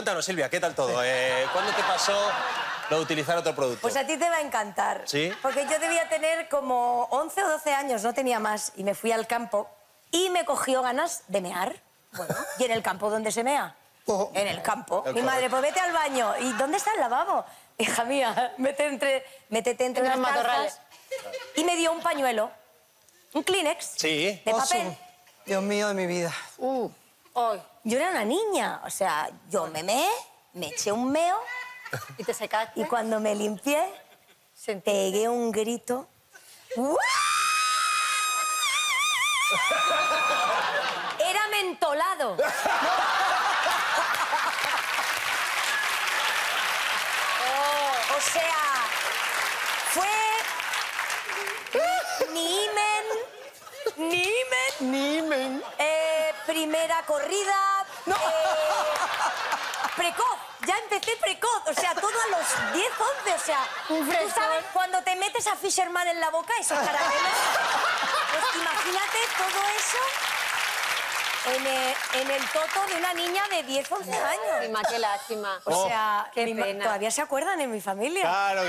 Cuéntanos, Silvia, ¿qué tal todo? ¿Cuándo te pasó lo de utilizar otro producto? Pues a ti te va a encantar. ¿Sí? Porque yo debía tener como 11 o 12 años, no tenía más, y me fui al campo y me cogió ganas de mear. Bueno, ¿y en el campo dónde se mea? En el campo. Mi madre, pues vete al baño. ¿Y dónde está el lavabo? Hija mía, métete entre las matorrales. Y me dio un pañuelo, un Kleenex, Sí. de papel. Dios mío de mi vida. Yo era una niña, o sea, yo me meé, me eché un meo ¿Y te secaste? y cuando me limpié, pegué un grito. ¡Guau! Era mentolado. O sea, fue ni imen, primera corrida, precoz, ya empecé precoz, o sea, todo a los 10, 11, o sea, Un tú frescor. sabes, cuando te metes a Fisherman en la boca, esos caramelos, pues imagínate todo eso en el toto de una niña de 10, 11 años. Lástima, qué lástima. O sea, qué pena. todavía se acuerdan en mi familia. Claro.